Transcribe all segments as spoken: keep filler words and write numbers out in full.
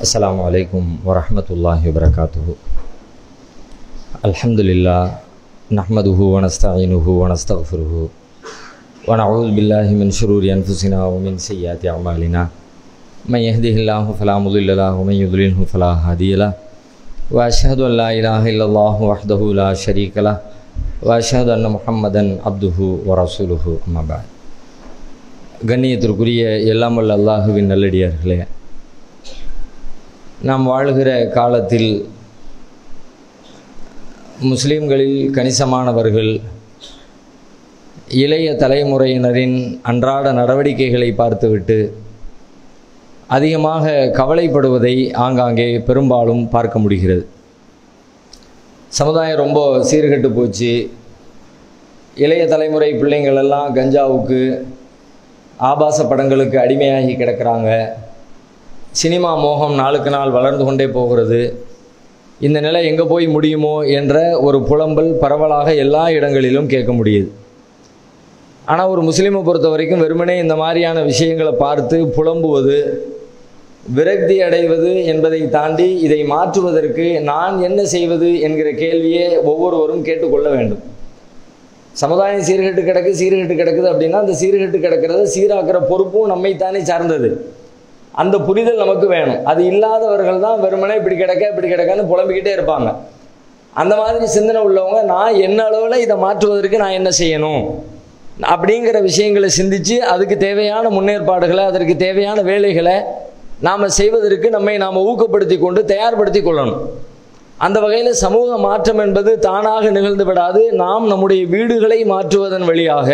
Assalamu alaikum wa rahmatullahi wa barakatuhu. Alhamdulillah, nahmaduhu wa nasta'inuhu wa nastaghfiruhu wa na'udhu billahi min shururi anfusina wa min sayyiati a'malina. Man yahdihillahu fala mudilla lahu wa man yudlilhu fala hadiya lahu. Wa ashhadu an la ilaha illallah wahdahu la sharika lahu wa ashhadu anna Muhammadan abduhu wa rasuluhu. Amma ba'd. கண்ணியத்திற்குரிய எல்லாம் வல்ல அல்லாஹுவின் நல்லடியார்களே, நாம் வாழ்கிற காலத்தில் முஸ்லீம்களில் கணிசமானவர்கள் இளைய தலைமுறையினரின் அன்றாட நடவடிக்கைகளை பார்த்துவிட்டு அதிகமாக கவலைப்படுவதை ஆங்காங்கே பெரும்பாலும் பார்க்க முடிகிறது. சமுதாயம் ரொம்ப சீர்கெட்டு போச்சு. இளைய தலைமுறை பிள்ளைங்கள் எல்லாம் கஞ்சாவுக்கு, ஆபாச படங்களுக்கு அடிமையாகி கிடக்கிறாங்க. சினிமா மோகம் நாளுக்கு நாள் வளர்ந்து கொண்டே போகிறது. இந்த நிலை எங்கே போய் முடியுமோ என்ற ஒரு புலம்பல் பரவலாக எல்லா இடங்களிலும் கேட்க முடியுது. ஆனால் ஒரு முஸ்லீமை பொறுத்த வரைக்கும் வெறுமனே இந்த மாதிரியான விஷயங்களை பார்த்து புலம்புவது, விரக்தி அடைவது என்பதை தாண்டி இதை மாற்றுவதற்கு நான் என்ன செய்வது என்கிற கேள்வியை ஒவ்வொருவரும் கேட்டுக்கொள்ள வேண்டும். சமுதாயம் சீர்கெட்டு கிடக்கு சீர்கெட்டு கிடக்குது அப்படின்னா அந்த சீர்கெட்டு கிடக்கிறத சீராக்கிற பொறுப்பும் நம்மைத்தானே சார்ந்தது. அந்த புரிதல் நமக்கு வேணும். அது இல்லாதவர்கள் தான் வெறுமனே இப்படி கிடக்க இப்படி கிடக்கன்னு புலம்பிக்கிட்டே இருப்பாங்க. அந்த மாதிரி சிந்தனை உள்ளவங்க நான் என்ன அளவில் இதை மாற்றுவதற்கு நான் என்ன செய்யணும் அப்படிங்கிற விஷயங்களை சிந்தித்து அதுக்கு தேவையான முன்னேற்பாடுகளை, அதற்கு தேவையான வேலைகளை நாம் செய்வதற்கு நம்மை நாம் ஊக்கப்படுத்தி கொண்டு தயார்படுத்தி கொள்ளணும். அந்த வகையில் சமூக மாற்றம் என்பது தானாக நிகழ்ந்து விடாது. நாம் நம்முடைய வீடுகளை மாற்றுவதன் வழியாக,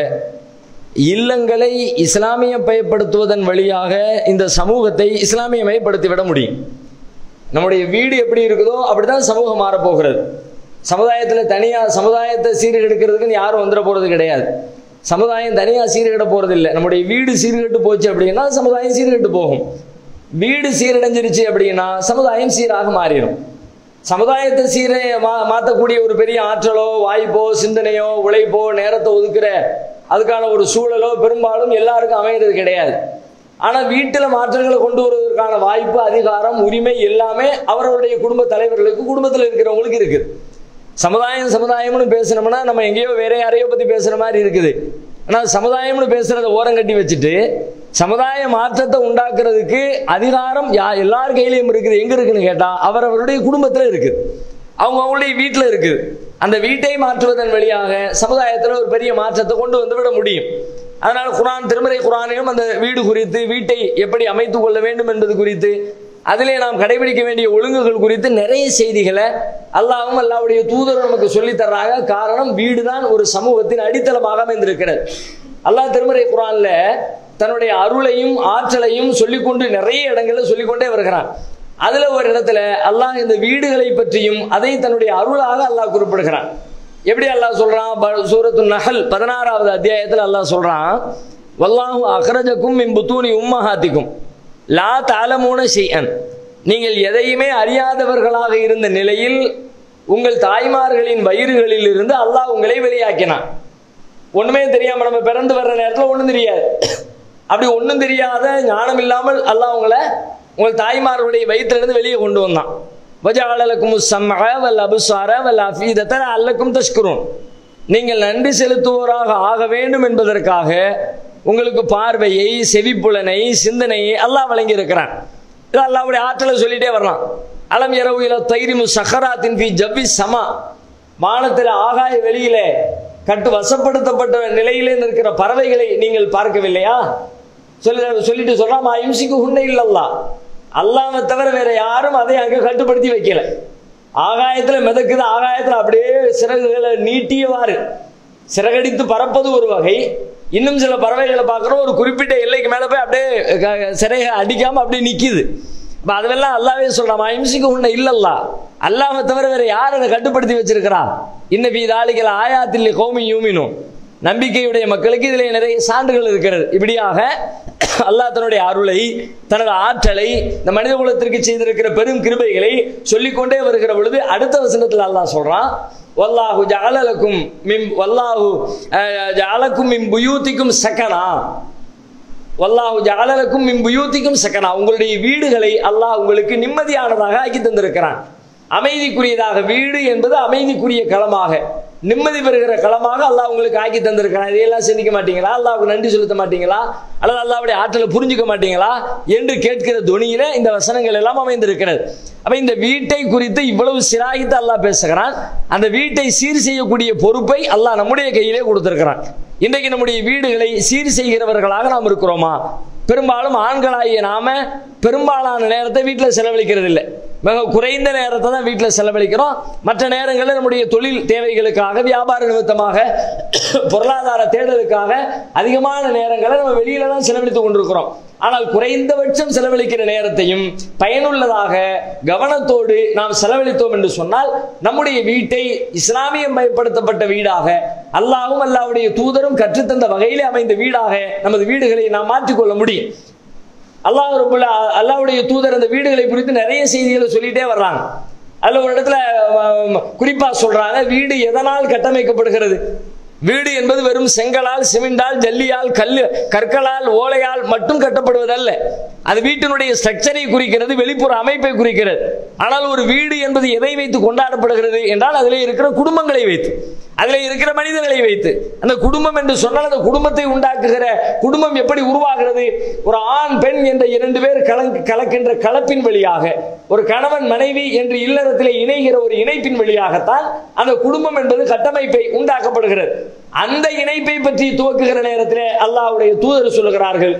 இல்லங்களை இஸ்லாமியமயப்படுத்துவதன் வழியாக இந்த சமூகத்தை இஸ்லாமியமயப்படுத்திவிட முடியும். நம்முடைய வீடு எப்படி இருக்குதோ அப்படிதான் சமூகம் மாறப்போகிறது. சமுதாயத்தில் தனியாக சமுதாயத்தை சீர்கெடுக்கிறதுக்குன்னு யாரும் வந்துட போகிறது கிடையாது. சமுதாயம் தனியாக சீர்கெட போகிறது இல்லை. நம்முடைய வீடு சீர்கெட்டு போச்சு அப்படின்னா சமுதாயம் சீர்கெட்டு போகும். வீடு சீரடைஞ்சிருச்சு அப்படின்னா சமுதாயம் சீராக மாறிடும். சமுதாயத்தை சீரை மா மாற்றக்கூடிய ஒரு பெரிய ஆற்றலோ வாய்ப்போ சிந்தனையோ உழைப்போ நேரத்தை ஒதுக்குற அதுக்கான ஒரு சூழலோ பெரும்பாலும் எல்லாருக்கும் அமைகிறது கிடையாது. ஆனால் வீட்டில் மாற்றங்களை கொண்டு வருவதற்கான வாய்ப்பு, அதிகாரம், உரிமை எல்லாமே அவர்களுடைய குடும்ப தலைவர்களுக்கு, குடும்பத்தில் இருக்கிறவங்களுக்கு இருக்குது. சமுதாயம் சமுதாயம்னு பேசுனோம்னா நம்ம எங்கேயோ வேற யாரையோ பற்றி பேசுகிற மாதிரி இருக்குது. ஆனால் சமுதாயம்னு பேசுகிறத ஓரம் கட்டி வச்சுட்டு சமுதாய மாற்றத்தை உண்டாக்குறதுக்கு அதிகாரம் யா எல்லார் கையிலையும் இருக்குது. எங்கே இருக்குன்னு கேட்டால் அவரவருடைய குடும்பத்தில் இருக்குது, அவங்க அவங்களுடைய வீட்டில் இருக்குது. அந்த வீட்டை மாற்றுவதன் வழியாக சமுதாயத்தில் ஒரு பெரிய மாற்றத்தை கொண்டு வந்து விட முடியும். அதனால் குரான், திருமறை குரானையும் அந்த வீடு குறித்து, வீட்டை எப்படி அமைத்து கொள்ள வேண்டும் என்பது குறித்து, அதிலே நாம் கடைபிடிக்க வேண்டிய ஒழுங்குகள் குறித்து நிறைய செய்திகளை அல்லாஹ்வும் அல்லாஹ்வுடைய தூதரும் நமக்கு சொல்லித்தர்றாங்க. காரணம், வீடு தான் ஒரு சமூகத்தின் அடித்தளமாக அமைந்திருக்கிறது. அல்லாஹ் திருமறை குரான்ல தன்னுடைய அருளையும் ஆற்றலையும் சொல்லிக்கொண்டு நிறைய இடங்களில் சொல்லிக்கொண்டே வருகிறான். அதுல ஒரு இடத்துல அல்லாஹ் இந்த வீடுகளை பற்றியும் அதை தன்னுடைய அருளாக அல்லாஹ் குறிப்பிடுகிறான். எப்படி அல்லாஹ் சொல்றான்? சூரத்து நஹல் பதினாறாவது அத்தியாயத்தில் அல்லாஹ் சொல்றான், வல்லாஹு அக்ரஜக்கும் மின் புத்தூனி உம்மஹாத்திக்கும் லா தஅலமூன ஷைஅன். நீங்கள் எதையுமே அறியாதவர்களாக இருந்த நிலையில் உங்கள் தாய்மார்களின் வயிறுகளில் இருந்து அல்லாஹ் உங்களை வெளியாக்கினான். ஒண்ணுமே தெரியாம நம்ம பிறந்து வர்ற நேரத்தில் ஒண்ணும் தெரியாது. அப்படி ஒன்றும் தெரியாத ஞானம் இல்லாமல் அல்லாஹ் உங்களை உங்கள் தாய்மார்களுடைய வயிற்றிலிருந்து வெளியே கொண்டு வந்தான். வஜஅலலக்கும் ஸம்அ வல் அப்ஸார வல் அஃபீதத லஅல்லக்கும் தஷ்குரூன். நீங்கள் நன்றி செலுத்துவோராக ஆக வேண்டும் என்பதற்காக உங்களுக்கு பார்வையை, செவிப்புலனை, சிந்தனையை அல்லாஹ் வழங்கி இருக்கிறான். இது அல்லாஹ்வுடைய ஆற்றலை சொல்லிட்டே வரலாம். அலம் யரவு இலா தைரி முஸக்கராத்தின் ஃபீ ஜவ்வி ஸமா. வானத்தில் ஆகாய வெளியில கட்டு வசப்படுத்தப்பட்ட நிலையிலே இருக்கிற பறவைகளை நீங்கள் பார்க்கவில்லையா? சொல்லி சொல்லிட்டு சொல்றான், இம்சிக்கு உன்னை இல்லல்லா, அல்லாஹ்வை தவிர வேற யாரும் அதை அங்கே கட்டுப்படுத்தி வைக்கல. ஆகாயத்துல மிதக்குது, ஆகாயத்துல அப்படியே சிறகுகளை நீட்டியவாறு சிறகடித்து பறப்பது ஒரு வகை. இன்னும் சில பறவைகளை பார்க்குறோம், ஒரு குறிப்பிட்ட எல்லைக்கு மேலே போய் அப்படியே சிறையை அடிக்காம அப்படியே நிற்கிது. இப்போ அதெல்லாம் அல்லாவே சொல்றான், இம்சிக்கு உன்னை இல்லல்லா, அல்லாஹ்வை தவிர வேற யார் அதை கட்டுப்படுத்தி வச்சிருக்கிறா? இன்ன ஃபீ தாலிக ஆயாத்தில் கௌமி யூமினூன். நம்பிக்கையுடைய மக்களுக்கு இதில் நிறைய சான்றுகள் இருக்கிறது. இப்படியாக அல்லாஹ் தன்னுடைய அருளை, தனது ஆற்றலை, இந்த மனித குலத்திற்கு செய்திருக்கிற பெரும் கிருபைகளை சொல்லிக்கொண்டே வருகிற பொழுது அடுத்த வசனத்தில் அல்லாஹ் சொல்றான், வல்லாஹு ஜஅலலக்கும் மின் வல்லாஹு ஜஅலக்கும் மின் புயூத்திக்கும் சகனா. வல்லாஹு ஜஅல லக்கும் மின் புயூத்திக்கும் சகனா, உங்களுடைய வீடுகளை அல்லாஹ் உங்களுக்கு நிம்மதியானதாக ஆக்கி தந்திருக்கிறான். அமைதிக்குரியதாக, வீடு என்பது அமைதிக்குரிய களமாக, நிம்மதி பெறுகிற களமாக அல்லாஹ் உங்களுக்கு ஆக்கி தந்திருக்கிறான். இதையெல்லாம் சிந்திக்க மாட்டீங்களா? அல்லாஹ்வுக்கு நன்றி செலுத்த மாட்டீங்களா? அல்லது அல்லாஹ்வுடைய ஆற்றலை புரிஞ்சுக்க மாட்டீங்களா என்று கேட்கிற துணியில இந்த வசனங்கள் எல்லாம் அமைந்திருக்கிறது. அப்ப இந்த வீட்டை குறித்து இவ்வளவு சிராகித்து அல்லாஹ் பேசுகிறான். அந்த வீட்டை சீர் செய்யக்கூடிய பொறுப்பை அல்லாஹ் நம்முடைய கையிலே கொடுத்திருக்கிறான். இன்றைக்கு நம்முடைய வீடுகளை சீர் செய்கிறவர்களாக நாம் இருக்கிறோமா? பெரும்பாலும் ஆண்களாகிய நாம பெரும்பாலான நேரத்தை வீட்டில் செலவழிக்கிறது இல்லை. மிக குறைந்த நேரத்தை தான் வீட்டில் செலவழிக்கிறோம். மற்ற நேரங்களில் நம்முடைய தொழில் தேவைகளுக்காக, வியாபார நிமித்தமாக, பொருளாதார தேடலுக்காக அதிகமான நேரங்களை நம்ம வெளியில தான் செலவழித்துக் கொண்டிருக்கிறோம். ஆனால் குறைந்தபட்சம் செலவழிக்கிற நேரத்தையும் பயனுள்ளதாக கவனத்தோடு நாம் செலவழித்தோம் என்று சொன்னால் நம்முடைய வீட்டை இஸ்லாமியம் பயன்படுத்தப்பட்ட வீடாக, அல்லாஹ்வும் அல்லாஹ்வுடைய தூதரும் கற்றுத்தந்த வகையிலே அமைந்த வீடாக நமது வீடுகளை நாம் மாற்றிக்கொள்ள முடியும். அல்லாஹ் ரப்பல் அல்லாஹ்வுடைய தூதர் அந்த வீடுகளை குறித்து நிறைய செய்திகளை சொல்லிட்டே வர்றாங்க. அதுல ஒரு இடத்துல குறிப்பா சொல்றாங்க, வீடு எதனால் கட்டமைக்கப்படுகிறது? வீடு என்பது வெறும் செங்கலால், சிமெண்டால், ஜல்லியால், கல்லு கற்களால், ஓலையால் மட்டும் கட்டப்படுவதல்ல. அது வீட்டினுடைய ஸ்ட்ரக்சரை குறிக்கிறது, வெளிப்புற அமைப்பை குறிக்கிறது. ஆனால் ஒரு வீடு என்பது எதை வைத்து கொண்டாடப்படுகிறது என்றால் அதிலே இருக்கிற குடும்பங்களை வைத்து, அதில் இருக்கிற மனிதர்களை வைத்து. அந்த குடும்பம் என்று சொன்னால் அந்த குடும்பத்தை உண்டாக்குகிற குடும்பம் எப்படி உருவாகிறது? ஒரு ஆண் பெண் என்ற இரண்டு பேர் கலக்கின்ற கலப்பின் வழியாக, ஒரு கணவன் மனைவி என்று இல்லறத்திலே இணைகிற ஒரு இணைப்பின் வழியாகத்தான் அந்த குடும்பம் என்பது கட்டமைப்பை உண்டாக்கப்படுகிறது. அந்த இணைப்பை பற்றி துவக்குகிற நேரத்திலே அல்லாஹ்வுடைய தூதர் சொல்லுகிறார்கள்,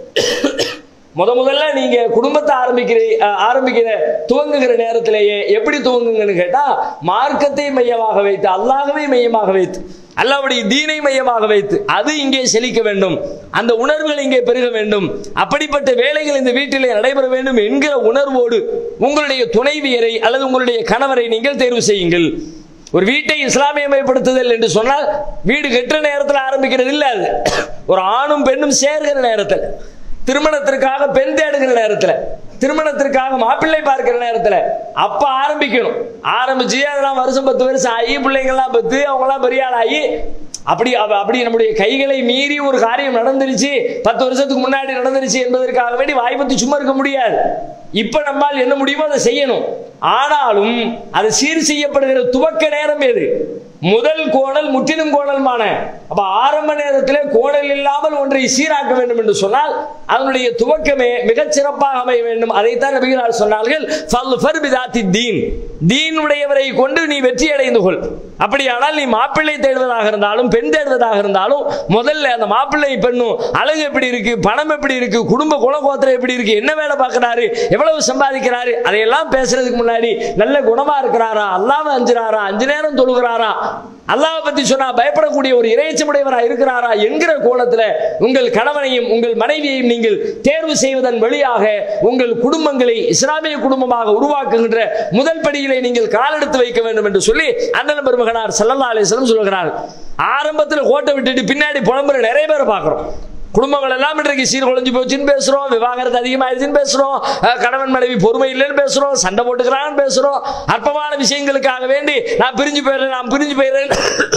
முத முதல்ல நீங்க குடும்பத்தை ஆரம்பிக்கிற ஆரம்பிக்கிற துவங்குகிற நேரத்திலேயே எப்படி துவங்குங்கன்னு கேட்டா, மார்க்கத்தை மையமாக வைத்து, அல்லாஹ்வை மையமாக வைத்து, அல்லாஹ்வுடைய தீனை மையமாக வைத்து அது இங்கே செழிக்க வேண்டும், அந்த உணர்வுகள் இங்கே பெருக வேண்டும், அப்படிப்பட்ட வேலைகள் இந்த வீட்டிலே நடைபெற வேண்டும் என்கிற உணர்வோடு உங்களுடைய துணைவியரை அல்லது உங்களுடைய கணவரை நீங்கள் தேர்வு செய்யுங்கள். ஒரு வீட்டை இஸ்லாமியமயப்படுத்துதல் என்று சொன்னால் வீடு கெட்ட நேரத்தில் ஆரம்பிக்கிறது இல்லை. அது ஒரு ஆணும் பெண்ணும் சேர்கிற நேரத்தில், திருமணத்திற்காக பெண் தேடுகிற நேரத்தில், திருமணத்திற்காக மாப்பிள்ளை பார்க்கிற நேரத்தில் அப்ப ஆரம்பிக்கணும். ஆரம்பிச்சு அதெல்லாம் வருஷம் பத்து வருஷம் ஆகி பிள்ளைங்கள்லாம் பத்து அவங்கெல்லாம் பெரிய ஆள் ஆகி அப்படி அப்படி நம்முடைய கைகளை மீறி ஒரு காரியம் நடந்துருச்சு, பத்து வருஷத்துக்கு முன்னாடி நடந்துருச்சு என்பதற்காக வேண்டி வாய்ப்பத்தி சும்மா இருக்க முடியாது. இப்ப நம்மால் என்ன முடியுமோ அதை செய்யணும். ஆனாலும் அது சீர் செய்யப்படுகிற துவக்க நேரம் எது? முதல் கோணல் முற்றிலும் கோணல்மான. அப்ப ஆரம்ப நேரத்திலே கோணல் இல்லாமல் ஒன்றை சீராக்க வேண்டும் என்று சொன்னால் அதனுடைய துவக்கமே மிகச் சிறப்பாக அமைய வேண்டும். அதைத்தான் நபிகளார் சொன்னார்கள், தீன் உடையவரை கொண்டு நீ வெற்றி அடைந்து கொள். அப்படியானால் நீ மாப்பிள்ளை தேடுவதாக இருந்தாலும் பெண் தேடுவதாக இருந்தாலும் முதல்ல அந்த மாப்பிள்ளை பெண்ணும் அழகு எப்படி இருக்கு, பணம் எப்படி இருக்கு, குடும்ப குலகோத்திரம் எப்படி இருக்கு, என்ன வேலை பார்க்கிறாரு, எவ்வளவு சம்பாதிக்கிறாரு, அதையெல்லாம் பேசுறதுக்கு முன்னாடி நல்ல குணமா இருக்கிறாரா, அல்லாஹ்வை அஞ்சுறாரா, அஞ்சு நேரம் தொழுகிறாரா, அல்லாஹ்வை பத்தி சொன்னா பயப்படக்கூடிய ஒரு இறைச்சமுடையவரா இருக்கிறாரா என்கிற கோணத்துல உங்கள் கணவனையும் உங்கள் மனைவியையும் நீங்கள் தேர்வு செய்வதன் வழியாக உங்கள் குடும்பங்களை இஸ்லாமிய குடும்பமாக உருவாக்குகின்ற முதல் படியிலே நீங்கள் காலெடுத்து வைக்க வேண்டும் என்று சொல்லி அண்ணன் பெருமகனார் ஸல்லல்லாஹு அலைஹி வஸல்லம் சொல்கிறார். ஆரம்பத்தில் கோட்டை விட்டுட்டு பின்னாடி புலம்புற நிறைய பேரை பார்க்கிறோம். குடும்பங்கள் எல்லாம் இன்றைக்கு சீர்குலைஞ்சு போச்சுன்னு பேசுறோம், விவாகரத்து அதிகமாயிருச்சுன்னு பேசுறோம், கணவன் மனைவி பொறுமை இல்லைன்னு பேசுறோம், சண்டை போட்டுக்கிறான்னு பேசுறோம். அற்பமான விஷயங்களுக்காக வேண்டி நான் பிரிஞ்சு போயிடுறேன் நான் பிரிஞ்சு போயிடுறேன்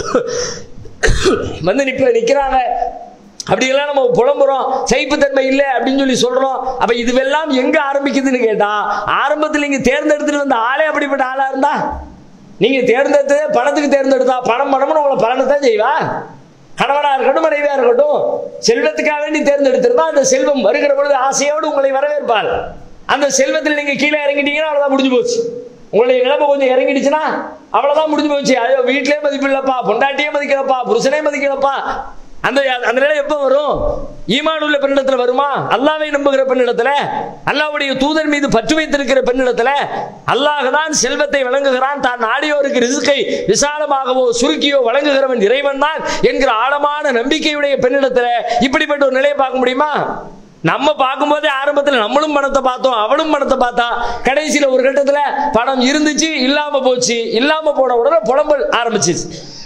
வந்து நிற்க நிற்கிறாங்க. அப்படியெல்லாம் நம்ம புலம்புறோம், சைப்புத்தன்மை இல்லை அப்படின்னு சொல்லி சொல்றோம். அப்ப இதுவெல்லாம் எங்க ஆரம்பிக்குதுன்னு கேட்டா, ஆரம்பத்தில் நீங்க தேர்ந்தெடுத்துட்டு வந்த ஆளே அப்படிப்பட்ட ஆளா இருந்தா, நீங்க தேர்ந்தெடுத்து பணத்துக்கு தேர்ந்தெடுத்தா பணம் பணம்னு உங்களை பலனத்தான் செய்வா. கணவனா இருக்கட்டும் மனைவியா இருக்கட்டும், செல்வத்துக்காக வேண்டி தேர்ந்தெடுத்திருந்தா அந்த செல்வம் வருகிற பொழுது ஆசையோடு உங்களை வரவேற்பாள். அந்த செல்வத்தில் நீங்க கீழே இறங்கிட்டீங்கன்னா அவ்வளவுதான் முடிஞ்சு போச்சு. உங்களுடைய நிலைமை கொஞ்சம் இறங்கிடுச்சுன்னா அவ்வளவுதான் முடிஞ்சு போச்சு. ஐயோ வீட்டிலே மதிப்பில்லப்பா, பொண்டாட்டியே மதிக்கலப்பா, புருஷனே மதிக்கலப்பா, அந்த அந்த நிலை எப்ப வரும்? ஈமான் உள்ள பெண்ணிடத்துல வருமா? அல்லாஹ்வை நம்புகிற பெண்ணிடத்துல, அல்லாஹ்வுடைய தூதர் மீது பற்று வைத்திருக்கிற பெண்ணிடத்துல, அல்லாஹ் தான் செல்வத்தை வழங்குகிறான், தான் நாடியோருக்கு ரிஸ்கை விசாலமாகவோ சுருக்கியோ வழங்குகிறவன் இறைவன் தான் என்கிற ஆழமான நம்பிக்கையுடைய பெண்ணிடத்துல இப்படிப்பட்ட ஒரு நிலையை பார்க்க முடியுமா? நம்ம பார்க்கும்போதே ஆரம்பத்தில் நம்மளும் பணத்தை பார்த்தோம், அவளும் பணத்தை பார்த்தா, கடைசியில ஒரு கட்டத்துல பணம் இருந்துச்சு இல்லாம போச்சு, இல்லாம போன உடனே புலம்பல் ஆரம்பிச்சிச்சு.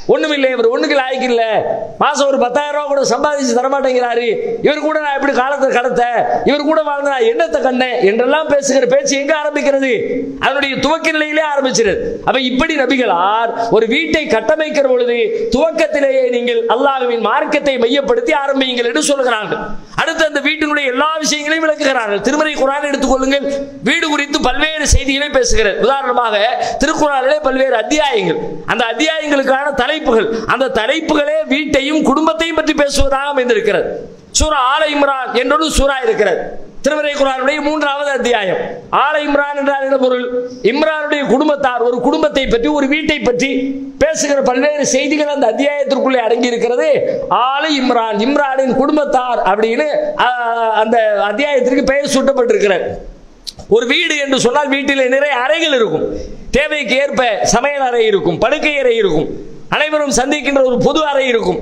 ஒண்ணுமில்லை, இவர் ஒண்ணுக்கு லாய்க்கு இல்ல, மாசம் ஒரு பத்தாயிரம் ரூபாய் கூட சம்பாதிச்சு தரமாட்டேங்கிறாரு, இவர் கூட நான் எப்படி காலத்தை கடத்த, இவர் கூட வாழ்ந்த நான் என்னத்தை கண்டேன் என்றெல்லாம் பேசுகிற பேச்சு எங்க ஆரம்பிக்கிறது? அதனுடைய துவக்க நிலையிலே ஆரம்பிச்சிருது. அப்ப இப்படி நபிகளார் ஒரு வீட்டை கட்டமைக்கிற பொழுது துவக்கத்திலேயே நீங்கள் அல்லாஹ்வின் மார்க்கத்தை மையப்படுத்தி ஆரம்பியுங்கள் என்று சொல்கிறார்கள். அடுத்து அந்த வீட்டினுடைய எல்லா விஷயங்களையும் விளக்குகிறார்கள். திருமறை குர்ஆனை எடுத்துக்கொள்ளுங்கள், வீடு குறித்து பல்வேறு செய்திகளை பேசுகிறது. உதாரணமாக திருக்குர்ஆனிலே பல்வேறு அத்தியாயங்கள், அந்த அத்தியாயங்களுக்கான தலைப்புகள், அந்த தலைப்புகளே வீட்டையும் குடும்பத்தையும் பற்றி பேசுவதாக அமைந்திருக்கிறது. சூரா ஆல இம்ரான் என்றொரு சூரா இருக்கிறது, திருமறை குர்ஆனுடைய மூன்றாவது அத்தியாயம். ஆல இம்ரான் என்றால் என்ன பொருள்? இம்ரானுடைய குடும்பத்தார், ஒரு குடும்பத்தை பற்றி, ஒரு வீட்டை பற்றி பேசுகிற பல்வேறு செய்திகள் அந்த அத்தியாயத்திற்குள்ளே அடங்கி இருக்கிறது. ஆல இம்ரான், இம்ரானின் குடும்பத்தார் அப்படின்னு அந்த அத்தியாயத்திற்கு பெயர் சூட்டப்பட்டிருக்கிறது. ஒரு வீடு என்று சொன்னால் வீட்டில் நிறைய அறைகள் இருக்கும், தேவைக்கு ஏற்ப சமையல் அறை இருக்கும், படுக்கை அறை இருக்கும், அனைவரும் சந்திக்கின்ற ஒரு பொது அறை இருக்கும்.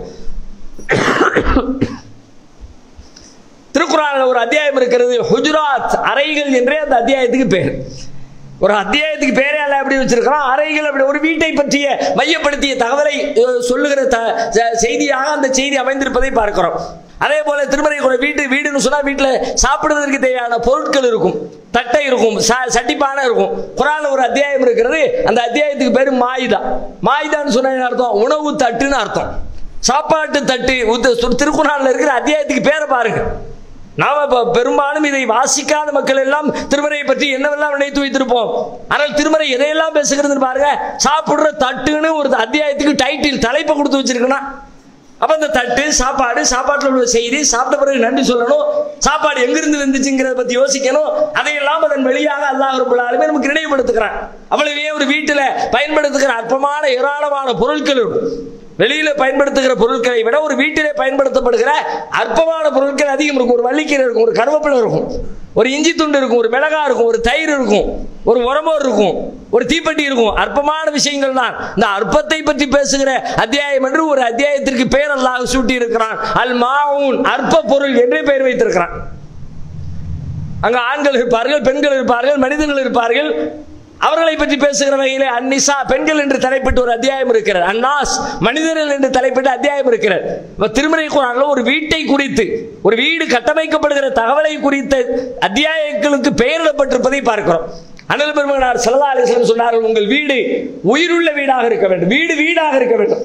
திருக்குர்ஆனில் ஒரு அத்தியாயம் இருக்கிறது, ஹுஜுராத், அறைகள் என்றே அந்த அத்தியாயத்துக்கு பேர். ஒரு அத்தியாயத்துக்கு பேரே அல்ல அப்படி வச்சிருக்கிறோம், அறைகள். அப்படி ஒரு வீட்டை பற்றிய மையப்படுத்திய தகவலை சொல்லுகிற செய்தியாக அந்த செய்தி அமைந்திருப்பதை பார்க்கிறோம். அதே போல திருமறை வீட்டு வீடுன்னு சொன்னா வீட்டில் சாப்பிடுவதற்கு தேவையான பொருட்கள் இருக்கும், தட்டை இருக்கும், சட்டிப்பானை இருக்கும். குர்ஆன்ல ஒரு அத்தியாயம் இருக்கிறது, அந்த அத்தியாயத்துக்கு பேரு மாயிதா. மாயிதான்னு சொன்ன அர்த்தம் உணவு தட்டுன்னு அர்த்தம், சாப்பாட்டு தட்டு. திருக்குர்ஆன்ல இருக்கிற அத்தியாயத்துக்கு பேரை பாருங்க. நாம பெரும்பாலும் இதை வாசிக்காத மக்கள் எல்லாம் திருமறையை பற்றி என்னவெல்லாம் நினைத்து வைத்திருப்போம். ஆனால் திருமறை எதையெல்லாம் பேசுகிறது பாருங்க. சாப்பிடுற தட்டுன்னு ஒரு அத்தியாயத்துக்கு டைட்டில், தலைப்பை கொடுத்து வச்சிருக்கணும். அப்ப அந்த தட்டு, சாப்பாடு, சாப்பாட்டில் உள்ள செய்தி, சாப்பிட்ட பிறகு நன்றி சொல்லணும், சாப்பாடு எங்கிருந்து வந்துச்சுங்கிறத பத்தி யோசிக்கணும். அதையெல்லாம் அதன் வெளியாக அல்லாஹ் ரப்பல் ஆலமீன் நமக்கு நினைவுபடுத்துகிறான். அவ்வளவே ஒரு வீட்டில் பயன்படுத்துகிற அற்பமான ஏராளமான பொருட்கள் இருக்கும். வெளியில பயன்படுத்துகிற பொருட்களை விட ஒரு வீட்டிலே பயன்படுத்தப்படுகிற அற்பமான பொருட்கள் அதிகம் இருக்கும். ஒரு வள்ளிக்கீரை இருக்கும், ஒரு கருவேப்பிலை இருக்கும், ஒரு இஞ்சி துண்டு இருக்கும், ஒரு மிளகா இருக்கும், ஒரு தயிர் இருக்கும், ஒரு உரமோர் இருக்கும், ஒரு தீப்பெட்டி இருக்கும். அற்பமான விஷயங்கள் தான். இந்த அற்பத்தை பற்றி பேசுகிற அத்தியாயம் என்று ஒரு அத்தியாயத்திற்கு பெயர் அல்லாஹ் சூட்டி இருக்கிறான். அல் மாஊன், அற்ப பொருள் என்றே பெயர் வைத்திருக்கிறான். அங்க ஆண்கள் இருப்பார்கள், பெண்கள் இருப்பார்கள், மனிதர்கள் இருப்பார்கள். அவர்களை பற்றி பேசுகிற வகையிலே அந்நிசா, பெண்கள் என்று தலைப்பிட்டு ஒரு அத்தியாயம் இருக்கிறது. அன்னாஸ், மனிதர்கள் என்று தலைப்பிட்டு அத்தியாயம் இருக்கிறது. திருமறை குர்ஆனில் ஒரு வீட்டை குறித்து, ஒரு வீடு கட்டமைக்கப்படுகிற தகவலை குறித்த அத்தியாயங்களுக்கு பெயரிடப்பட்டிருப்பதை பார்க்கிறோம். அண்ணல் பெருமகனார் ஸல்லல்லாஹு அலைஹி வஸல்லம் சொன்னார்கள், உங்கள் வீடு உயிருள்ள வீடாக இருக்க வேண்டும். வீடு வீடாக இருக்க வேண்டும்,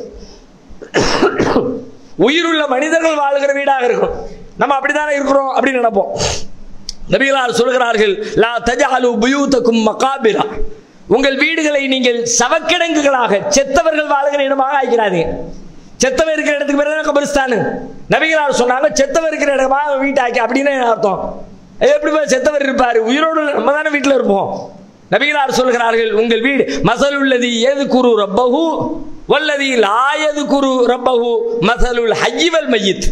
உயிருள்ள மனிதர்கள் வாழ்கிற வீடாக இருக்கும். நம்ம அப்படித்தானே இருக்கிறோம் அப்படின்னு நினைப்போம். நபிகளார் சொல்கிறார்கள், லா தஜஅலு புயூதக்கும் மகாபிரா, உங்கள் வீடுகளை நீங்கள் சவக்கிடங்குகளாக, செத்தவர்கள் வாழ்கிற இடமாக ஆக்கிறாதீங்க. செத்தவர் இருக்கிற இடத்துக்கு பேர் தான் கபரிஸ்தான். நபிகளார் சொன்னாங்க, செத்தவர் இருக்கிற இடமாக வீட்டாக்கி. அப்படின்னு அர்த்தம், எப்படி செத்தவர் இருப்பாரு, உயிரோடு நம்ம தானே வீட்டில் இருப்போம். நபிகளார் சொல்கிறார்கள், உங்கள் வீடு மஸலுல்லதி யذ்குரு ரப்பஹு வல்லதி லா யذ்குரு ரப்பஹு மஸலுல் ஹய்யி வல் மய்யித்.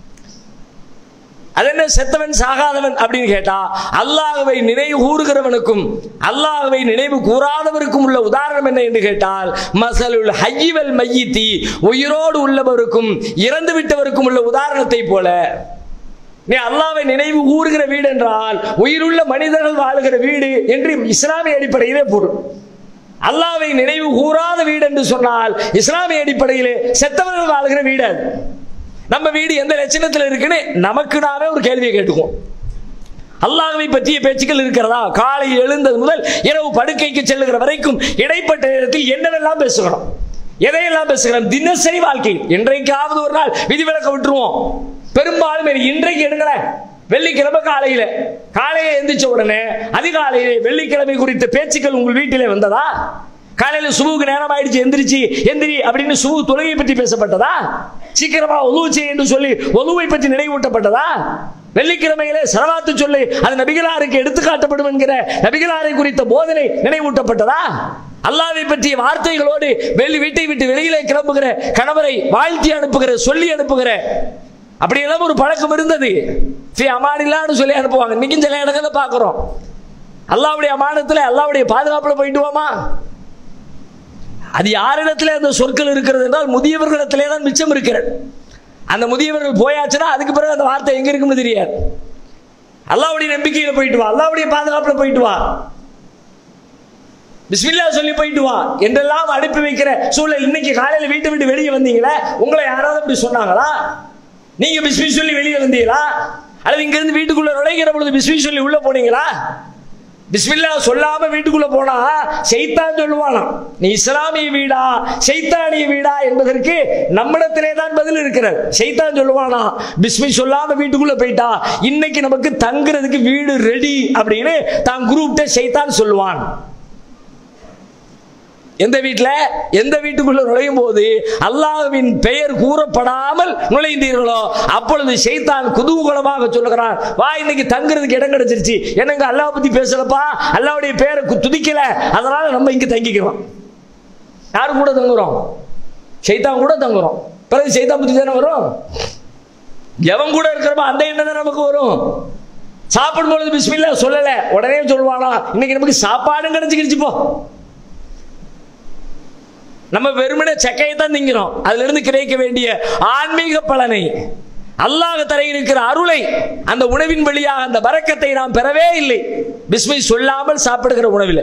அது என்ன செத்தவன் சாகாதவன் அப்படின்னு கேட்டா, அல்லாஹ்வை நினைவு கூறுகிறவனுக்கும் அல்லாஹ்வை நினைவு கூறாதவருக்கும் உள்ள உதாரணம் என்ன என்று கேட்டால், மஸலுல் ஹய்யி வல் மய்யித்தி, உயிரோடு உள்ளவருக்கும் இறந்து விட்டவருக்கும் உள்ள உதாரணத்தை போல. நீ அல்லாஹ்வை நினைவு கூறுகிற வீடு என்றால் உயிருள்ள மனிதர்கள் வாழ்கிற வீடு என்று இஸ்லாமிய அடிப்படையிலே பொருள். அல்லாஹ்வை நினைவு கூறாத வீடு என்று சொன்னால் இஸ்லாமிய அடிப்படையிலே செத்தவர்கள் வாழ்கிற வீடு. அது நம்ம வீடு எந்த லட்சணத்தில் இருக்குன்னு நமக்கு நாமே ஒரு கேள்வியை கேட்டுக்குவோம். அல்லாஹ்வை பற்றிய பேச்சுக்கள் இருக்கிறதா? காலை எழுந்தது முதல் இரவு படுக்கைக்கு செல்லுகிற வரைக்கும் இடைப்பட்ட நேரத்தில் என்னவெல்லாம் பேசுகிறோம், எதையெல்லாம் பேசுகிறோம்? தினசரி வாழ்க்கை என்றைக்காவது ஒரு நாள் விதிவிலக்க விட்டுருவோம். பெரும்பாலும் இன்றைக்கு எடுங்களேன், வெள்ளிக்கிழமை காலையில காலையில எந்திரிச்ச உடனே அதிகாலையிலே வெள்ளிக்கிழமை குறித்த பேச்சுக்கள் உங்கள் வீட்டிலே வந்ததா? காலையில சுபுக்கு நேரம் ஆயிடுச்சு, எந்திரிச்சு எந்திரி அப்படின்னு சுபு தொழுகை பற்றி பேசப்பட்டதா? சீக்கிரமா ஒழுவு செய்ய என்று சொல்லி ஒழுவை பற்றி நினைவூட்டப்பட்டதா? வெள்ளிக்கிழமையிலே சலவாத்து சொல்லி அது நபிகளாருக்கு எடுத்துக்காட்டப்படும் என்கிற நபிகளாரை குறித்த போதனை நினைவூட்டப்பட்டதா? அல்லாஹ்வை பற்றிய வார்த்தைகளோடு வெளி வீட்டை விட்டு வெளியிலே கிளம்புகிற கணவரை வாழ்த்தி அனுப்புகிற, சொல்லி அனுப்புகிற அப்படியெல்லாம் ஒரு பழக்கம் இருந்தது. அமானில்லான்னு சொல்லி அனுப்புவாங்க. இன்னைக்கும் சில இடங்களை பார்க்கிறோம். அல்லாஹ்வுடைய அமானத்துல, அல்லாஹ்வுடைய பாதுகாப்புல போயிட்டுவோமா? அது யாரிடத்திலே அந்த சொற்கள் இருக்கிறது என்றால் முதியவர்களிடத்திலே தான் மிச்சம் இருக்கிறது. அந்த முதியவர்கள் போயாச்சுன்னா அதுக்கு பிறகு அந்த வார்த்தை எங்க இருக்குன்னு தெரியாது. அல்லாஹ்வுடைய நம்பிக்கையில போயிட்டு வா, அல்லாஹ்வுடைய பாதுகாப்புல போயிட்டு வா. பிஸ்மில்லா சொல்லி போயிட்டு வா என்றெல்லாம் அனுப்பி வைக்கிற சூழல். இன்னைக்கு காலையில வீட்டை விட்டு வெளியே வந்தீங்களா, உங்களை யாராவது அப்படி சொன்னாங்களா? நீங்க பிஸ்மி சொல்லி வெளியே வந்தீங்களா? அல்லது இங்க இருந்து வீட்டுக்குள்ள நுழைகிற பொழுது பிஸ்மி சொல்லி உள்ள போனீங்களா? பிஸ்மில்லா சொல்லாம வீட்டுக்குள்ள போனா ஷைத்தான் சொல்லுவானா, நீ இஸ்லாமிய வீடா ஷைத்தானிய வீடா என்பதற்கு நம்மிடத்திலே தான் பதில் இருக்கிறது. ஷைத்தான் சொல்லுவானா, பிஸ்மி சொல்லாம வீட்டுக்குள்ள போயிட்டா இன்னைக்கு நமக்கு தங்குறதுக்கு வீடு ரெடி அப்படின்னு தான் குரூப்ட ஷைத்தான் சொல்லுவான். எந்த வீட்டுல எந்த வீட்டுக்குள்ள நுழையும் போது அல்லாஹ்வின் பெயர் கூறப்படாமல் நுழைந்தீர்களோ அப்பொழுது ஷைத்தான் குதூகலமாக சொல்லுகிறான், வா இன்னைக்கு தங்குறதுக்கு இடம் கிடைச்சிருச்சு, என்னங்க அல்லாஹ் பத்தி பேசலப்பா, அல்லாஹ்வுடைய பெயரை துதிக்கல, அதனால நம்ம இங்க தங்கிக்கிறோம். யாரு கூட தங்குறோம்? ஷைத்தான் கூட தங்குறோம். பிறகு ஷைத்தான் பத்தி தானே வரும். எவன் கூட இருக்கிறப்ப அந்த எண்ணம் தான் நமக்கு வரும். சாப்பிடும் பொழுது பிஸ்மில்லா சொல்லல, உடனே சொல்லுவானா இன்னைக்கு நமக்கு சாப்பாடும் கிடைச்சிக்கிடுச்சு போ. நம்ம வெறுமனே சக்கையை தான் திங்கிறோம். அதுல இருந்து கிடைக்க வேண்டிய ஆன்மீக பலனை, அல்லாஹ் தர இருக்கிற அருளை, அந்த உணவின் வழியாக அந்த பரக்கத்தை நாம் பெறவே இல்லை பிஸ்மி சொல்லாமல் சாப்பிடுகிற உணவில்.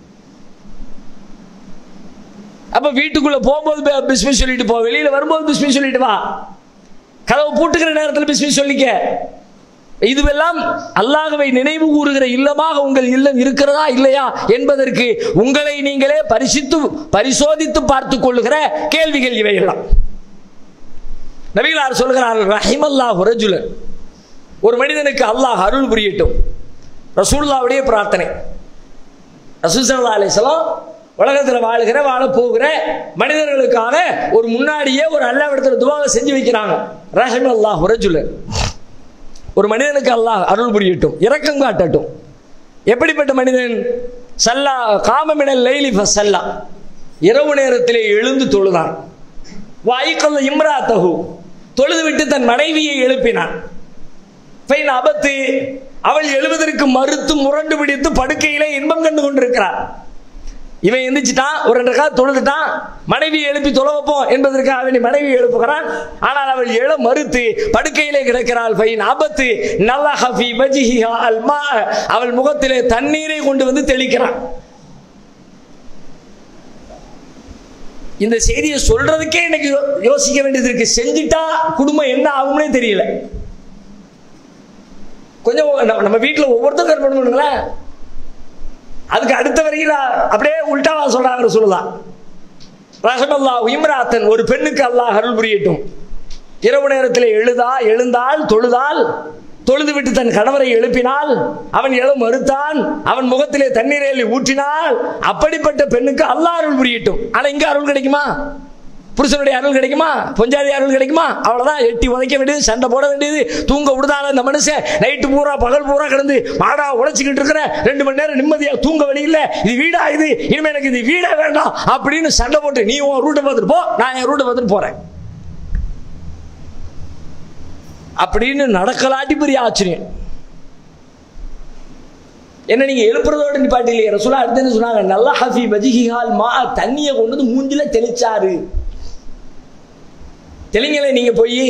அப்ப வீட்டுக்குள்ள போகும்போது பிஸ்மி சொல்லிட்டு போ, வெளியில வரும்போது பிஸ்மி சொல்லிட்டு வா, கதவு பூட்டுகிற நேரத்தில் பிஸ்மி சொல்லிக்க. இதுவெல்லாம் அல்லாஹ்வை நினைவு கூறுகிற இல்லமாக உங்கள் இல்லம் இருக்கிறதா இல்லையா என்பதற்கு உங்களை நீங்களே பரிசித்து பரிசோதித்து பார்த்துக் கொள்ளுகிற கேள்விகள் இவையெல்லாம். நபிகளார் சொல்கிறார்கள், ரஹிமல்லாஹு ரஜுலன், ஒரு மனிதனுக்கு அல்லாஹ் அருள் புரியட்டும். ரசூலுல்லாஹ்வுடைய பிரார்த்தனை. ரசூல் ஸல்லல்லாஹு அலைஹி வஸல்லம் உலகத்தில் வாழ்கிற வாழ போகிற மனிதர்களுக்காக ஒரு முன்னாடியே ஒரு அல்லாஹ்விடத்தில் துஆவை செஞ்சு வைக்கிறாங்க. ரஹிமல்லாஹு ரஜுலன், ஒரு மனிதனுக்கு அல்லாஹ் அருள் புரியட்டும், இரக்கம் காட்டட்டும். எப்படிப்பட்ட மனிதன்? சல்லா காமமினல் லைலி ஃபஸல்லா, இரவு நேரத்திலே எழுந்து தொழுதான். வாய்க்கல்ல இம்ராத்தஹு, தொழுது விட்டு தன் மனைவியை எழுப்பினான். ஃபைன் அபத்து, அவள் எழுவதற்கு மறுத்து முரண்டு பிடித்து படுக்கையிலே இன்பம் கண்டு கொண்டிருக்கிறார். இவன் எந்திரிச்சிட்டான், ஒரு ரெண்டு கால் தொழுதுட்டான், மனைவியை எழுப்பி தொழ வைப்போம் என்பதற்காக அவன் மனைவியை எழுப்புகிறான். ஆனால் அவள் எழ மறுத்து படுக்கையிலே கிடக்கிறாள். ஃபைன் ஆபத்து நலஹ ஃபீ வஜ்ஹிஹா அல்மா, அவள் முகத்திலே தண்ணீரை கொண்டு வந்து தெளிக்கிறான். இந்த செய்தியை சொல்றதுக்கே இன்னைக்கு யோசிக்க வேண்டியது இருக்கு. செஞ்சுட்டா குடும்பம் என்ன ஆகும்னே தெரியல. கொஞ்சம் நம்ம வீட்டில் ஒவ்வொருத்தரும் கற்பனை பண்ணுங்களேன். அதுக்கு அடுத்த வரையில் அப்படியே உல்டாவா சொல்றாங்க சொல்லலாம். ரஹமல்லாஹு இம்ராத்தன், ஒரு பெண்ணுக்கு அல்லாஹ் அருள் புரியட்டும். இரவு நேரத்தில் எழுதா எழுந்தால் தொழுதால், தொழுது விட்டு தன் கணவரை எழுப்பினால், அவன் எழ மறுத்தான், அவன் முகத்திலே தண்ணீரை ஊற்றினால், அப்படிப்பட்ட பெண்ணுக்கு அல்லாஹ் அருள் புரியட்டும். ஆனா இங்க அருள் கிடைக்குமா? புருஷனுடைய அருள் கிடைக்குமா? பொஞ்சாதி அருள் கிடைக்குமா? அவ்வளவுதான். எட்டி உதைக்க வேண்டியது, சண்டை போட வேண்டியது, தூங்க விடுதால இந்த மனுஷன் நைட்டு பூரா பகல் பூரா கிடந்து மாடா உழைச்சிக்கிட்டு இருக்கிற, ரெண்டு மணி நேரம் நிம்மதியா தூங்க வழி இல்லை, இது வீடா, இது இனிமே எனக்கு இது வீடா வேண்டாம் அப்படின்னு சண்டை போட்டு நீ உன் ரூட்டை பார்த்துட்டு போ, நான் என் ரூட்டை பார்த்துட்டு போறேன் அப்படின்னு நடக்கலாட்டி பெரிய ஆச்சரியம். என்ன நீங்க எழுப்புறதோட நிப்பாட்டி இல்லையா? ரசூலா அடுத்து என்ன சொன்னாங்க? நல்லா ஹஃபி வஜ்ஹிஹால் மா, தண்ணியை கொண்டு வந்து மூஞ்சில தெளிச்சாரு. தெளிங்கலை நீங்க போய்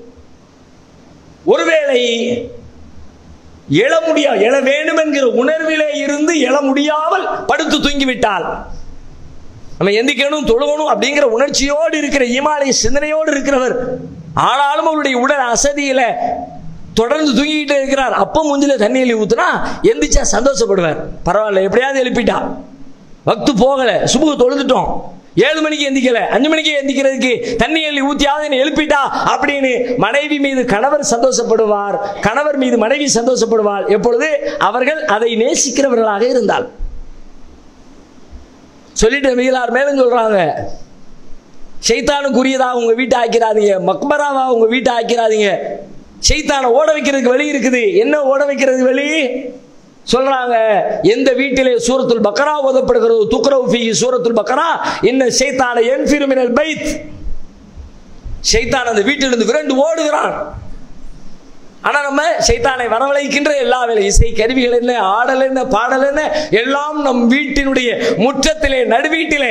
ஒருவேளை எழ முடியாது, எழ வேண்டும் என்கிற உணர்விலே இருந்து எழ முடியாமல் படுத்து தூங்கிவிட்டால், நம்ம எந்திக்கணும் தொழுகணும் அப்படிங்கிற உணர்ச்சியோடு இருக்கிற ஈமானிய சிந்தனையோடு இருக்கிறவர், ஆனாலும் அவருடைய உடல் அசதியில தொடர்ந்து தூங்கிக்கிட்டே இருக்கிறார். அப்போ மூஞ்சில தண்ணியில் ஊத்துனா எந்திரிச்சா சந்தோஷப்படுவார். பரவாயில்ல, எப்படியாவது எழுப்பிட்டா, வக்து போகல, சுபுகு தொழுதுட்டோம், ஏழு மணிக்கு எந்திக்கல, அஞ்சு மணிக்கு எந்திக்கிறதுக்கு தண்ணி எள்ளி ஊத்தியாவது எழுப்பிட்டா அப்படின்னு மனைவி மீது கணவர் சந்தோஷப்படுவார், கணவர் மீது மனைவி சந்தோஷப்படுவார். எப்பொழுது அவர்கள் அதை நேசிக்கிறவர்களாக இருந்தால். சொல்லிட்டு நபிகளார் மேலும் சொல்றாங்க, ஷைத்தானுக்குரியதாக உங்க வீட்டை ஆக்கிறாதீங்க, மக்பராவா உங்க வீட்டை ஆக்கிறாதீங்க. ஷைத்தானை ஓட வைக்கிறதுக்கு வழி இருக்குது. என்ன ஓட வைக்கிறது வழி சொல்றாங்க? எந்த வீட்டிலே சூரத்துல் பக்கரா ஓதப்படுகிறதோ, துக்ரவு ஃபீஹி சூரத்துல் பக்கரா, இன்ன ஷைத்தான யன்ஃபிரு மினல் பைத், ஷைத்தான் அந்த வீட்டிலிருந்து விரண்டு ஓடுகிறான். ஆனா நம்ம ஷைத்தானை வரவழைக்கின்ற எல்லா வேலை, இசை கருவிகள் என்ன, ஆடல் என்ன, பாடல் என்ன, எல்லாம் நம் வீட்டினுடைய முற்றத்திலே நடுவீட்டிலே.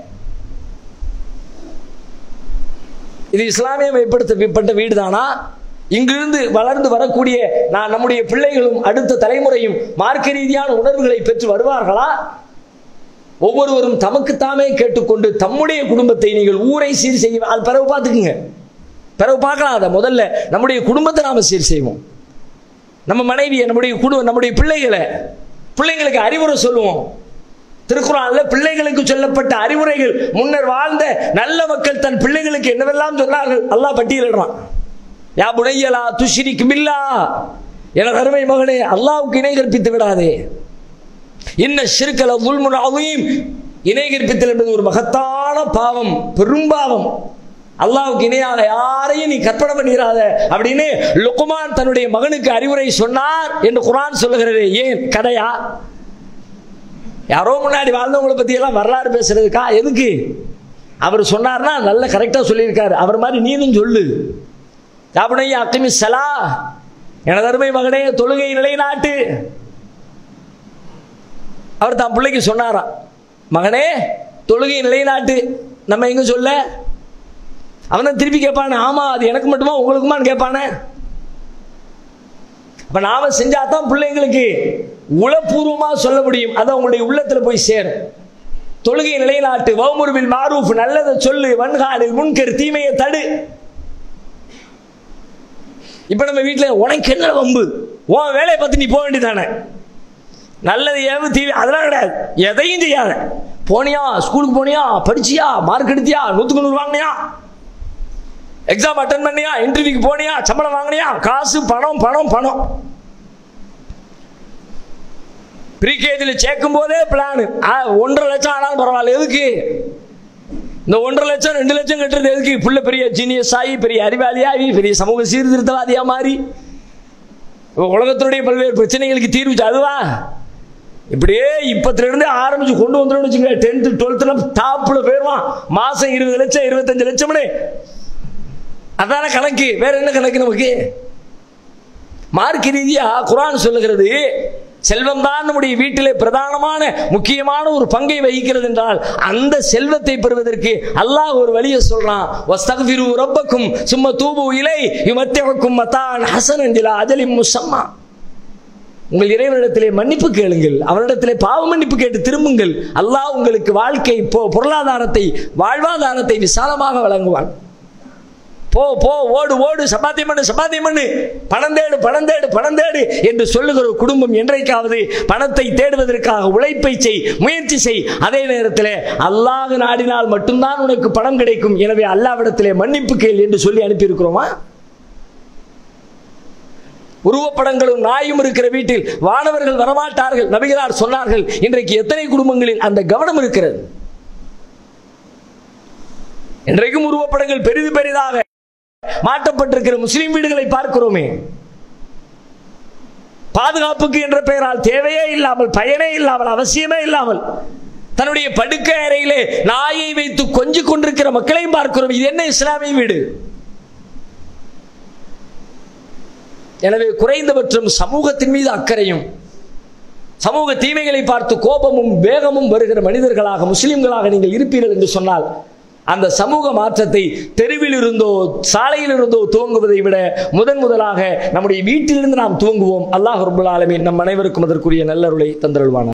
இது இஸ்லாமிய மைப்படுத்தப்பட்ட வீடு தானா? இங்கிருந்து வளர்ந்து வரக்கூடிய நான் நம்முடைய பிள்ளைகளும் அடுத்த தலைமுறையும் மார்க்க ரீதியான உணர்வுகளை பெற்று வருவார்களா? ஒவ்வொருவரும் தமக்குத்தாமே கேட்டுக்கொண்டு தம்முடைய குடும்பத்தை நீங்கள் ஊரை சீர் செய்ய, அது பிறகு பார்த்துக்குங்க, பிறகு பார்க்கலாம். அதை முதல்ல நம்முடைய குடும்பத்தை நாம சீர் செய்வோம். நம்ம மனைவியை, நம்முடைய குடும்பம், நம்முடைய பிள்ளைகளை, பிள்ளைங்களுக்கு அறிவுரை சொல்லுவோம். திருக்குறான்ல பிள்ளைகளுக்கு சொல்லப்பட்ட அறிவுரைகள், முன்னர் வாழ்ந்த நல்ல மக்கள் தன் பிள்ளைகளுக்கு என்னவெல்லாம் சொன்னார்கள் அல்லாஹ் பட்டியலிடுறான். யா புனையலா துஷ்ரிக் பில்லாஹ், என அருமை மகனே அல்லாஹ்வுக்கு இணை கற்பித்து விடாதே. இன்ன ஷிர்க லظுல்முன் அதீம், இணை கற்பித்தல் என்பது ஒரு மகத்தான பாவம், பெரும்பாவம். அல்லாஹ்வுக்கு இணையாக யாரையும் நீ கற்பனை பண்ணிடாத அப்படின்னு லுக்மான் தன்னுடைய மகனுக்கு அறிவுரை சொன்னார் என்று குர்ஆன் சொல்லுகிறது. ஏன் கடையா? யாரோ முன்னாடி வாழ்ந்தவங்களை பத்தி எல்லாம் வரலாறு பேசுறதுக்கா? எதுக்கு? அவர் சொன்னார்னா நல்ல கரெக்டா சொல்லியிருக்காரு, அவர் மாதிரி நீனும் சொல்லு. யாபுனையா அக்கிமி ஸலா, எனது அருமை மகனே தொழுகை நிலைநாட்டு. அவர் தான் பிள்ளைக்கு சொன்னாராம், மகனே தொழுகை நிலைநாட்டு. நம்ம எங்க சொல்ல? அவன் தான் திருப்பி கேட்பானே, ஆமா அது எனக்கு மட்டுமா உங்களுக்குமான்னு கேட்பானே. அப்ப நாம செஞ்சாதான் பிள்ளைங்களுக்கு உளப்பூர்வமா சொல்ல முடியும், அது அவங்களுடைய உள்ளத்துல போய் சேரும். தொழுகை நிலைநாட்டு, வஅமுர் பில் மஅரூஃப், நல்லதை சொல்லு, வன்ஹா அனில் முன்கர், தீமையை தடு. இப்ப நம்ம வீட்டுல உனக்கு என்ன வம்பு, உன் வேலையை பார்த்து நீ போக வேண்டியதானே, நல்லது ஏவு தீவி அதெல்லாம் கிடையாது, எதையும் செய்யாத. போனியா ஸ்கூலுக்கு போனியா, படிச்சியா, மார்க் எடுத்தியா, நூத்துக்கு நூறு வாங்கினியா, எக்ஸாம் அட்டன் பண்ணியா, இன்டர்வியூக்கு போனியா, சம்பளம் வாங்கினியா, காசு பணம் பணம் பணம். ப்ரீகேஜில் சேர்க்கும் போதே பிளான், ஒன்றரை லட்சம் ஆனாலும் பரவாயில்ல. எதுக்கு இந்த ஒன்றரை லட்சம் ரெண்டு லட்சம் கட்டுறது? எதுக்கு? புள்ள பெரிய ஜீனியஸ் ஆகி, பெரிய அறிவாளியாகி, பெரிய சமூக சீர்திருத்தவாதியா மாறி உலகத்தினுடைய பல்வேறு பிரச்சனைகளுக்கு தீர்வு அதுவா? இப்படியே இப்பத்துல இருந்து ஆரம்பிச்சு கொண்டு வந்துடும் வச்சுங்க. டென்த்து டுவெல்த்ல டாப்ல போயிருவான், மாசம் இருபது லட்சம் இருபத்தஞ்சு லட்சம்னு. அதான கணக்கு, வேற என்ன கணக்கு நமக்கு? மார்க் ரீதியா குர்ஆன் சொல்லுகிறது, செல்வம் தான் நம்முடைய வீட்டிலே பிரதானமான முக்கியமான ஒரு பங்கை வகிக்கிறது என்றால், அந்த செல்வத்தை பெறுவதற்கு அல்லாஹ் ஒரு வழியை சொல்றான். வஸ்தக்ஃபிரு ரப்பக்கும் சும்ம தூபு இலை யுமத்திஉக்கும் மத்தான் ஹஸனன் இலா அஜலின் முஸம்மா. உங்கள் இறைவனிடத்திலே மன்னிப்பு கேளுங்கள், அவனிடத்திலே பாவ மன்னிப்பு கேட்டு திரும்புங்கள். அல்லாஹ் உங்களுக்கு வாழ்க்கை பொருளாதாரத்தை, வாழ்வாதாரத்தை விசாலமாக வழங்குவான். போ போ ஓடு ஓடு, சம்பாத்தியம் பண்ணு சம்பாத்தியம் பண்ணு, பணம் தேடு பணம் தேடு பணம் தேடு என்று சொல்லுகிற குடும்பம் என்றைக்காவது பணத்தை தேடுவதற்காக உழைப்பை செய், முயற்சி செய். அதே நேரத்தில் அல்லாஹ் நாடினால் மட்டும்தான் உனக்கு பணம் கிடைக்கும், எனவே அல்லாஹ்விடத்திலே மன்னிப்பு கேள் என்று சொல்லி அனுப்பி இருக்கிறோமா? உருவப்படங்களும் நாயும் இருக்கிற வீட்டில் வானவர்கள் வரமாட்டார்கள் நபிகளார் சொன்னார்கள். இன்றைக்கு எத்தனை குடும்பங்களில் அந்த கவனம் இருக்கிறது? இன்றைக்கும் உருவப்படங்கள் பெரிது பெரிதாக மாற்றப்பட்டிருக்கிற முஸ்லிம் வீடுகளை பார்க்கிறோமே. பாதுகாப்புக்கு என்ற பெயரால் தேவையே இல்லாமல், பயனே இல்லாமல், அவசியமே இல்லாமல் தன்னுடைய படுக்கை அறையிலே நாயை வைத்து கொஞ்சிக் கொண்டிருக்கிற மக்களையும் பார்க்கிறோம். இது என்ன இஸ்லாமிய வீடு? எனவே குறைந்தபட்சம் சமூகத்தின் மீது அக்கறையும், சமூக தீமைகளை பார்த்து கோபமும் வேகமும் வருகிற மனிதர்களாக முஸ்லிம்களாக நீங்கள் இருப்பீர்கள் என்று சொன்னால், அந்த சமூக மாற்றத்தை தெருவில் இருந்தோ சாலையில் இருந்தோ துவங்குவதை விட முதன் முதலாக நம்முடைய வீட்டிலிருந்து நாம் துவங்குவோம். அல்லாஹ் ரப்பல் ஆலமீன் நம் அனைவருக்கும் அதற்குரிய நல்லருளை தந்தருள்வானார்.